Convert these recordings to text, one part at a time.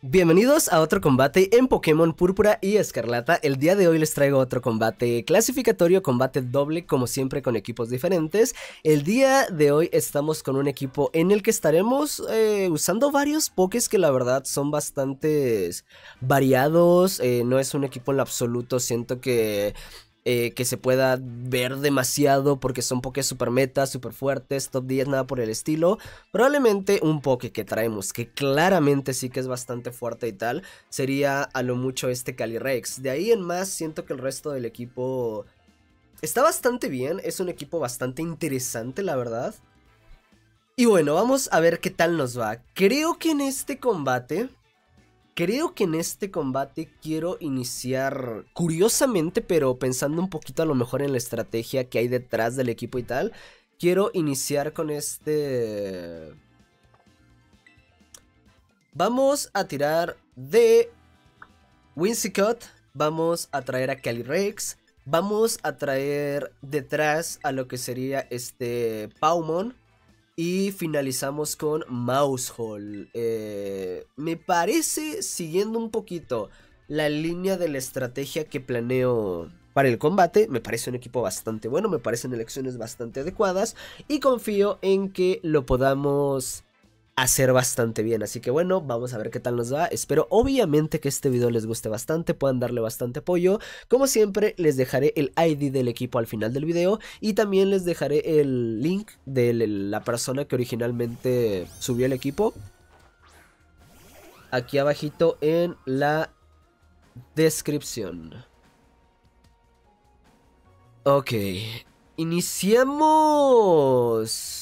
Bienvenidos a otro combate en Pokémon Púrpura y Escarlata. El día de hoy les traigo otro combate clasificatorio, combate doble, como siempre con equipos diferentes. El día de hoy estamos con un equipo en el que estaremos usando varios Pokés que la verdad son bastante variados. No es un equipo en lo absoluto, siento que se pueda ver demasiado porque son Pokés super metas, super fuertes, top 10, nada por el estilo. Probablemente un Poké que traemos que claramente sí que es bastante fuerte y tal, sería a lo mucho este Calyrex. De ahí en más siento que el resto del equipo está bastante bien, es un equipo bastante interesante la verdad. Y bueno, vamos a ver qué tal nos va. Creo que en este combate quiero iniciar curiosamente, pero pensando un poquito a lo mejor en la estrategia que hay detrás del equipo y tal. Quiero iniciar con este... Vamos a tirar de Whimsicott, vamos a traer a Calyrex, vamos a traer detrás a lo que sería este Paumon. Y finalizamos con Maushold. Me parece, siguiendo un poquito la línea de la estrategia que planeo para el combate, me parece un equipo bastante bueno, me parecen elecciones bastante adecuadas y confío en que lo podamos hacer bastante bien. Así que bueno, vamos a ver qué tal nos va. Espero obviamente que este video les guste bastante, puedan darle bastante apoyo. Como siempre les dejaré el ID del equipo al final del video y también les dejaré el link de la persona que originalmente subió el equipo aquí abajito en la descripción. Ok, iniciamos.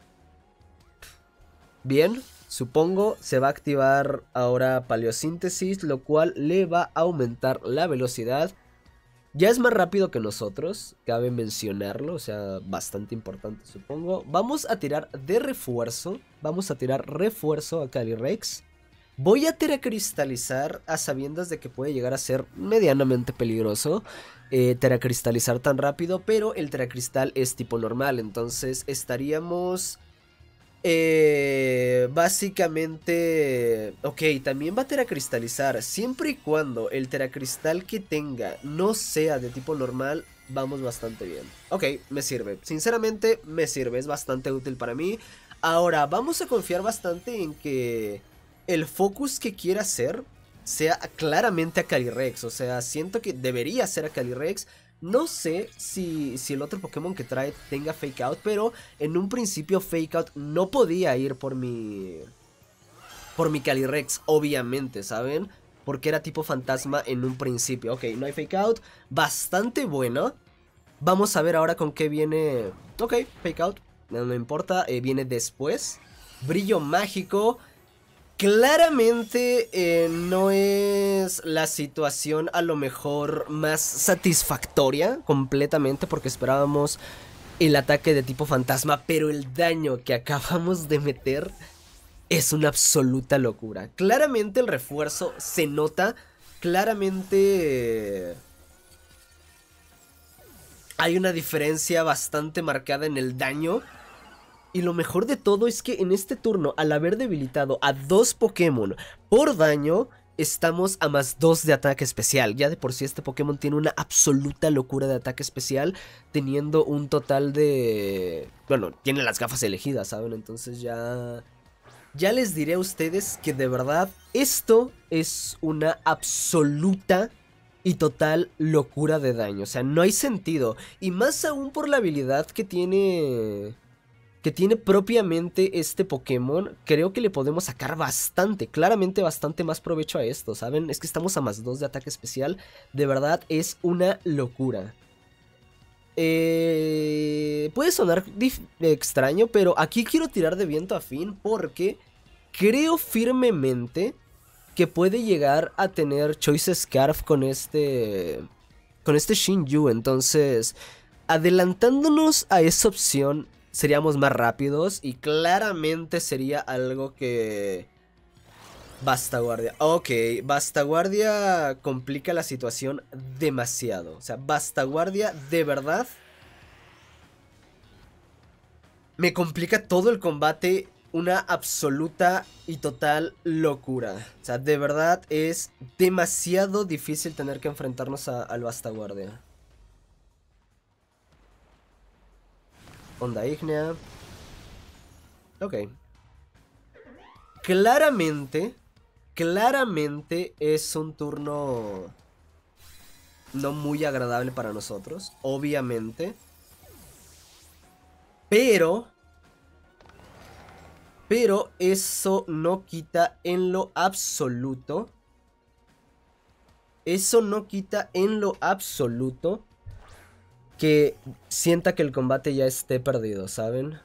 Bien, supongo se va a activar ahora Paleosíntesis, lo cual le va a aumentar la velocidad. Ya es más rápido que nosotros, cabe mencionarlo, o sea, bastante importante supongo. Vamos a tirar de refuerzo, vamos a tirar refuerzo a Calyrex. Voy a teracristalizar a sabiendas de que puede llegar a ser medianamente peligroso teracristalizar tan rápido, pero el teracristal es tipo normal, entonces estaríamos... básicamente, ok, también va a teracristalizar. Siempre y cuando el teracristal que tenga no sea de tipo normal, vamos bastante bien. Ok, me sirve, sinceramente me sirve, es bastante útil para mí. Ahora, vamos a confiar bastante en que el focus que quiera hacer sea claramente a Calyrex. O sea, siento que debería ser a Calyrex. No sé si el otro Pokémon que trae tenga Fake Out, pero en un principio Fake Out no podía ir por mi Calyrex, obviamente, ¿saben? Porque era tipo fantasma en un principio. Ok, no hay Fake Out, bastante bueno. Vamos a ver ahora con qué viene. Ok, Fake Out, no me importa, viene después. Brillo mágico. Claramente no es la situación a lo mejor más satisfactoria completamente porque esperábamos el ataque de tipo fantasma, pero el daño que acabamos de meter es una absoluta locura. Claramente el refuerzo se nota, claramente hay una diferencia bastante marcada en el daño. Y lo mejor de todo es que en este turno, al haber debilitado a 2 Pokémon por daño, estamos a +2 de ataque especial. Ya de por sí este Pokémon tiene una absoluta locura de ataque especial, teniendo un total de... Bueno, tiene las gafas elegidas, ¿saben? Entonces ya les diré a ustedes que de verdad esto es una absoluta y total locura de daño. O sea, no hay sentido. Y más aún por la habilidad que tiene propiamente este Pokémon, creo que le podemos sacar bastante, claramente bastante más provecho a esto, ¿saben? Es que estamos a +2 de ataque especial, de verdad es una locura. Puede sonar extraño, pero aquí quiero tirar de viento a fin porque creo firmemente que puede llegar a tener Choice Scarf con este Shinju, entonces adelantándonos a esa opción seríamos más rápidos y claramente sería algo que... Basta guardia. Ok, basta guardia complica la situación demasiado. O sea, basta guardia de verdad me complica todo el combate una absoluta y total locura. O sea, de verdad es demasiado difícil tener que enfrentarnos al Bastaguardia. Onda ígnea. Ok. Claramente es un turno no muy agradable para nosotros, obviamente. Pero eso no quita en lo absoluto. Eso no quita en lo absoluto que sienta que el combate ya esté perdido, ¿saben?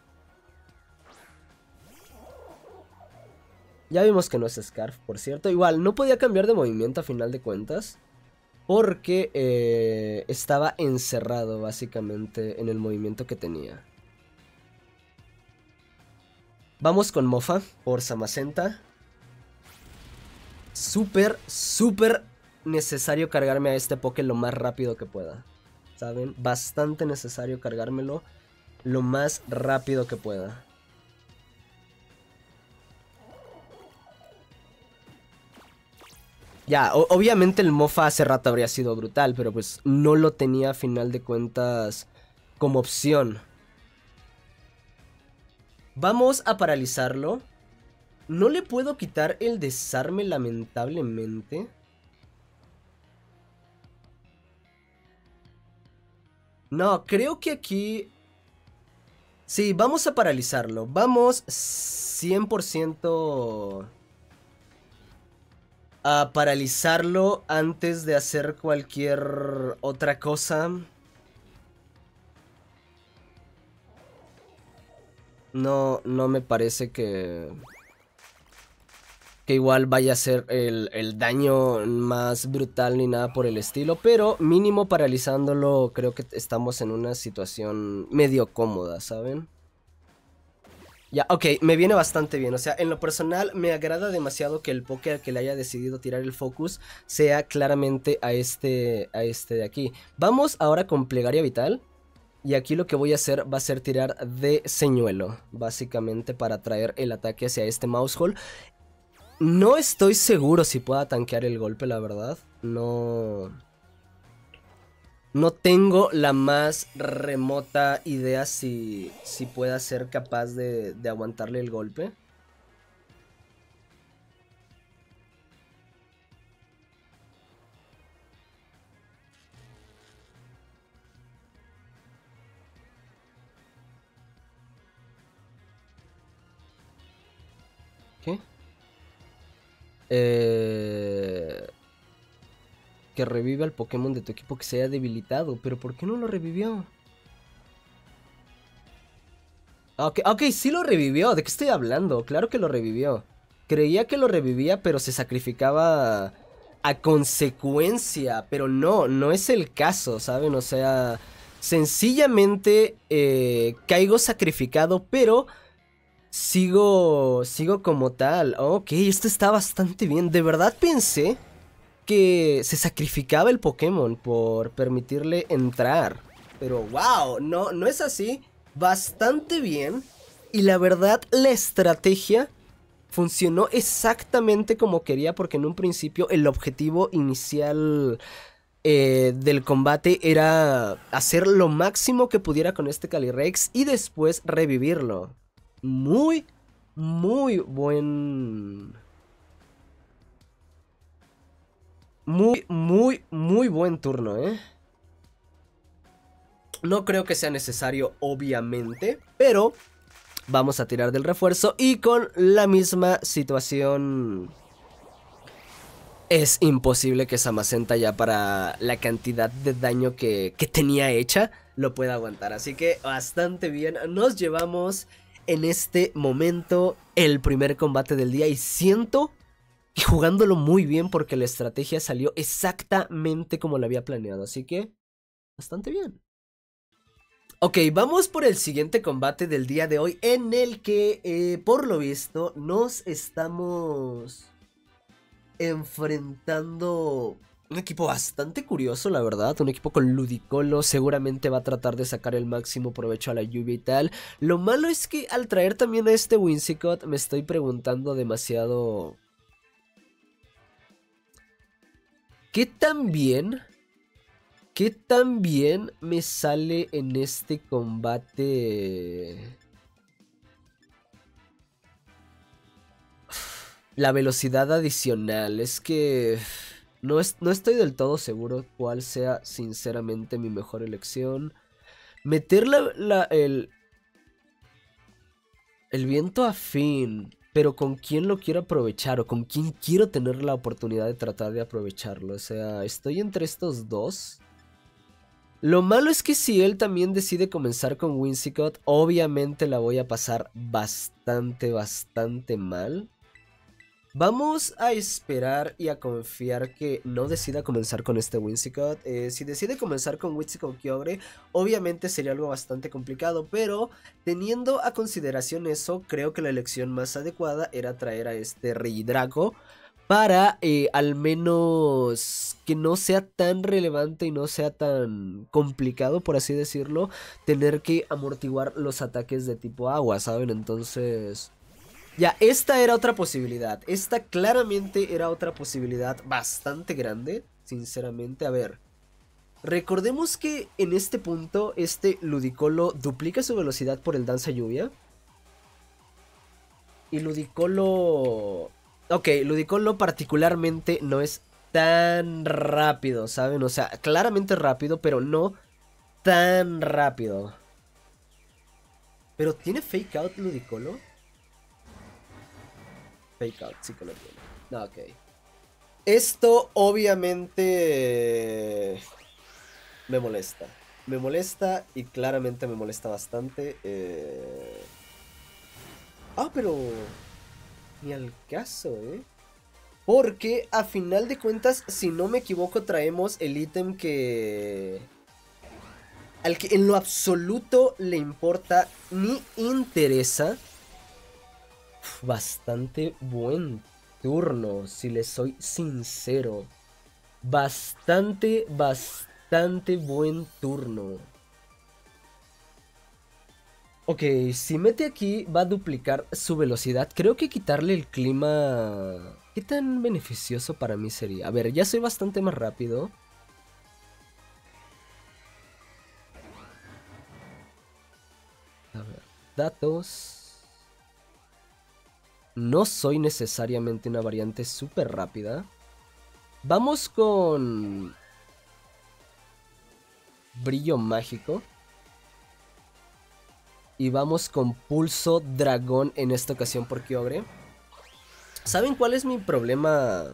Ya vimos que no es Scarf, por cierto. Igual, no podía cambiar de movimiento a final de cuentas. Porque estaba encerrado básicamente en el movimiento que tenía. Vamos con Mofa por Zamazenta. Súper necesario cargarme a este Poké lo más rápido que pueda. ¿Saben? Bastante necesario cargármelo lo más rápido que pueda. Ya, obviamente el Mofa hace rato habría sido brutal, pero pues no lo tenía a final de cuentas como opción. Vamos a paralizarlo. No le puedo quitar el desarme, lamentablemente. No, creo que aquí... Sí, vamos a paralizarlo. Vamos 100% a paralizarlo antes de hacer cualquier otra cosa. No me parece que igual vaya a ser el daño más brutal ni nada por el estilo, pero mínimo paralizándolo creo que estamos en una situación medio cómoda, ¿saben? Ya, ok, me viene bastante bien, o sea, en lo personal me agrada demasiado que el Poké al que le haya decidido tirar el focus sea claramente a este de aquí. Vamos ahora con Plegaria Vital. Y aquí lo que voy a hacer va a ser tirar de señuelo, básicamente para traer el ataque hacia este Mousehole. No estoy seguro si pueda tanquear el golpe, la verdad. No tengo la más remota idea si pueda ser capaz de aguantarle el golpe. ¿Qué? Que revive al Pokémon de tu equipo que se haya debilitado. ¿Pero por qué no lo revivió? Ok, sí lo revivió. ¿De qué estoy hablando? Claro que lo revivió. Creía que lo revivía, pero se sacrificaba a consecuencia. Pero no es el caso, ¿saben? O sea, sencillamente caigo sacrificado, pero sigo como tal. Ok, esto está bastante bien. De verdad pensé que se sacrificaba el Pokémon por permitirle entrar. Pero wow, no es así. Bastante bien. Y la verdad, la estrategia funcionó exactamente como quería, porque en un principio el objetivo inicial del combate era hacer lo máximo que pudiera con este Calyrex y después revivirlo. Muy buen... Muy buen turno, ¿eh? No creo que sea necesario, obviamente, pero vamos a tirar del refuerzo y con la misma situación es imposible que Zamazenta ya para la cantidad de daño que tenía hecha lo pueda aguantar. Así que bastante bien, nos llevamos en este momento el primer combate del día y siento y jugándolo muy bien porque la estrategia salió exactamente como lo había planeado. Así que, bastante bien. Ok, vamos por el siguiente combate del día de hoy en el que, por lo visto, nos estamos enfrentando Un equipo bastante curioso, la verdad. Un equipo con Ludicolo. Seguramente va a tratar de sacar el máximo provecho a la lluvia y tal. Lo malo es que al traer también a este Whimsicott me estoy preguntando demasiado... ¿Qué tan bien? ¿Qué tan bien me sale en este combate la velocidad adicional? Es que no estoy del todo seguro cuál sea sinceramente mi mejor elección. Meter el viento afín, pero ¿con quién lo quiero aprovechar? ¿O con quién quiero tener la oportunidad de tratar de aprovecharlo? O sea, estoy entre estos dos. Lo malo es que si él también decide comenzar con Whimsicott, obviamente la voy a pasar bastante mal. Vamos a esperar y a confiar que no decida comenzar con este Whimsicott. Si decide comenzar con Whimsicott Kyogre, obviamente sería algo bastante complicado, pero teniendo a consideración eso, creo que la elección más adecuada era traer a este Regidrago para al menos que no sea tan relevante y no sea tan complicado, por así decirlo, tener que amortiguar los ataques de tipo agua, ¿saben? Entonces... Ya, esta era otra posibilidad. Esta claramente era otra posibilidad bastante grande, sinceramente. A ver, recordemos que en este punto este Ludicolo duplica su velocidad por el Danza Lluvia. Y Ludicolo... Ok, Ludicolo particularmente no es tan rápido, ¿saben? O sea, claramente rápido, pero no tan rápido. ¿Pero tiene Fake Out Ludicolo? Fake Out, sí que lo tiene. No, ok. Esto obviamente me molesta. Me molesta y claramente me molesta bastante. Ah, pero... Ni al caso, ¿eh? Porque a final de cuentas, si no me equivoco, traemos el ítem que... Al que en lo absoluto le importa ni interesa. Bastante buen turno, si les soy sincero. Bastante buen turno. Ok, si mete aquí va a duplicar su velocidad. Creo que quitarle el clima... ¿Qué tan beneficioso para mí sería? A ver, ya soy bastante más rápido. A ver, datos. No soy necesariamente una variante súper rápida. Vamos con... Brillo mágico. Y vamos con Pulso Dragón en esta ocasión por Kyogre. ¿Saben cuál es mi problema?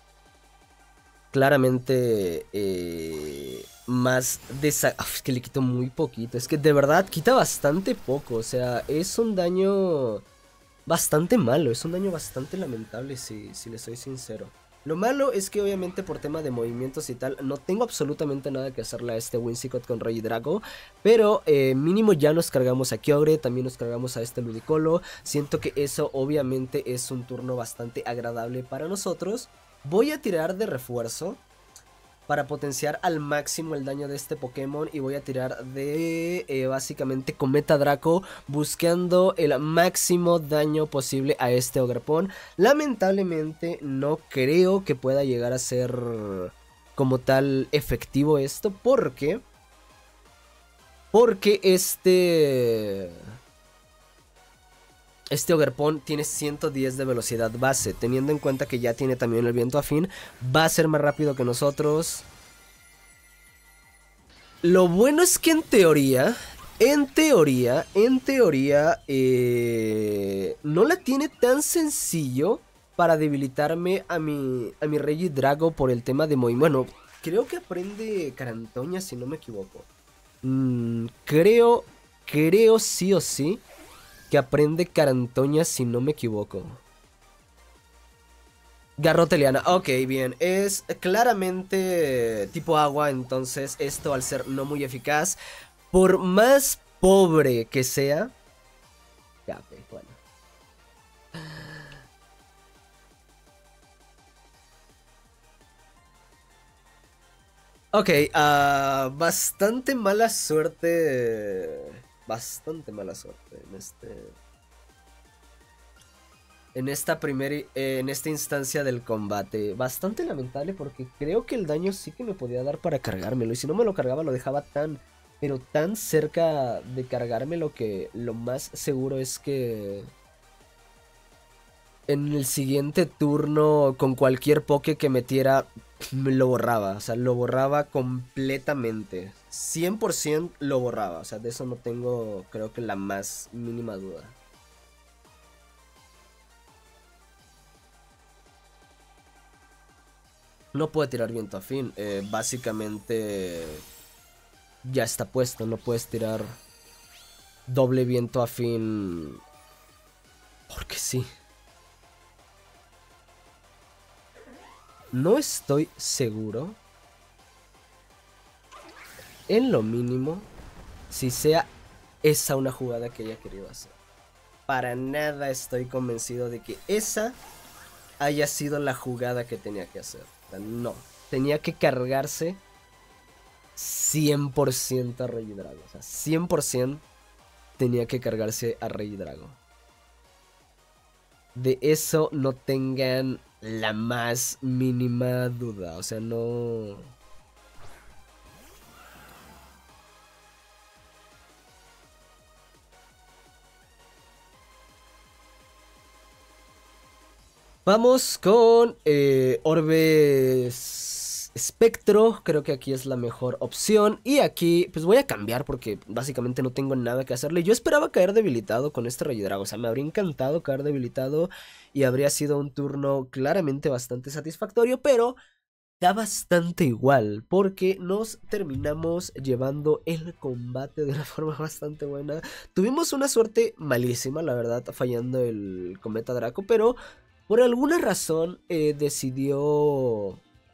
Claramente más es que le quito muy poquito. Es que de verdad quita bastante poco. O sea, es un daño bastante malo. Es un daño bastante lamentable si le soy sincero. Lo malo es que obviamente por tema de movimientos y tal no tengo absolutamente nada que hacerle a este Whimsicott con Regidrago. Pero mínimo ya nos cargamos a Kyogre, también nos cargamos a este Ludicolo. Siento que eso obviamente es un turno bastante agradable para nosotros. Voy a tirar de refuerzo para potenciar al máximo el daño de este Pokémon y voy a tirar de básicamente Cometa Draco buscando el máximo daño posible a este Ogerpon. Lamentablemente no creo que pueda llegar a ser como tal efectivo esto porque este Ogerpon tiene 110 de velocidad base, teniendo en cuenta que ya tiene también el viento afín, va a ser más rápido que nosotros. Lo bueno es que en teoría, no la tiene tan sencillo para debilitarme a mi Regidrago por el tema de movimiento. Bueno, creo que aprende Carantoña si no me equivoco. Creo sí o sí que aprende Carantoña si no me equivoco. Garroteliana, ok, bien, es claramente tipo agua, entonces esto al ser no muy eficaz, por más pobre que sea, ya, ok, bueno. Ok, bastante mala suerte. Bastante mala suerte en esta instancia del combate. Bastante lamentable porque creo que el daño sí que me podía dar para cargármelo. Y si no me lo cargaba lo dejaba pero tan cerca de cargármelo que lo más seguro es que en el siguiente turno con cualquier poke que metiera lo borraba. O sea, lo borraba completamente. 100% lo borraba. O sea, de eso no tengo creo que la más mínima duda. No puede tirar viento afín. Básicamente ya está puesto. No puedes tirar doble viento afín. Porque sí. No estoy seguro. En lo mínimo. Si sea esa una jugada que ella ha querido hacer. Para nada estoy convencido de que esa haya sido la jugada que tenía que hacer. O sea, no. Tenía que cargarse 100% a Rey Drago. O sea, 100% tenía que cargarse a Rey Drago. De eso no tengan la más mínima duda. O sea, no... Vamos con Orbes Espectro. Creo que aquí es la mejor opción. Y aquí pues voy a cambiar porque básicamente no tengo nada que hacerle. Yo esperaba caer debilitado con este Rey Drago. O sea, me habría encantado caer debilitado y habría sido un turno claramente bastante satisfactorio. Pero da bastante igual porque nos terminamos llevando el combate de una forma bastante buena. Tuvimos una suerte malísima, la verdad, fallando el Cometa Draco, pero por alguna razón decidió...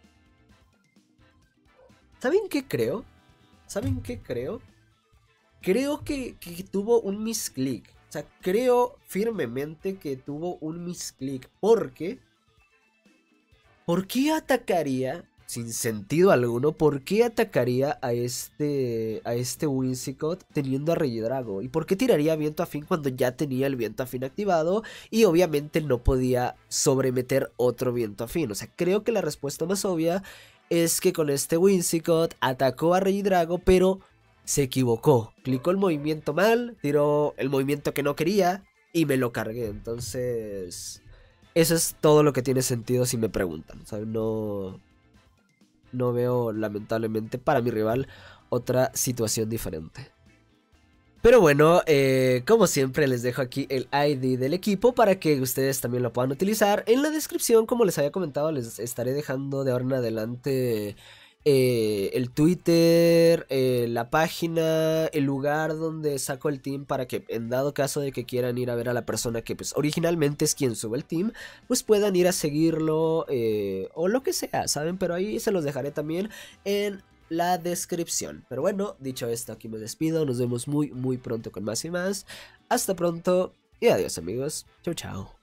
¿Saben qué creo? ¿Saben qué creo? Creo que tuvo un misclick. O sea, creo firmemente que tuvo un misclick porque... ¿Por qué atacaría, sin sentido alguno, por qué atacaría a este Whimsicott teniendo a Regidrago? ¿Y por qué tiraría viento afín cuando ya tenía el viento afín activado? Y obviamente no podía sobremeter otro viento afín. O sea, creo que la respuesta más obvia es que con este Whimsicott atacó a Regidrago, pero se equivocó. Clicó el movimiento mal, tiró el movimiento que no quería y me lo cargué. Entonces... eso es todo lo que tiene sentido si me preguntan. O sea, no veo, lamentablemente, para mi rival otra situación diferente. Pero bueno, como siempre les dejo aquí el ID del equipo para que ustedes también lo puedan utilizar. En la descripción, como les había comentado, les estaré dejando de ahora en adelante el Twitter, la página, el lugar donde saco el team para que en dado caso de que quieran ir a ver a la persona que pues originalmente es quien sube el team, pues puedan ir a seguirlo o lo que sea, ¿saben? Pero ahí se los dejaré también en la descripción. Pero bueno, dicho esto, aquí me despido. Nos vemos muy pronto con más y más. Hasta pronto y adiós amigos. Chau chau.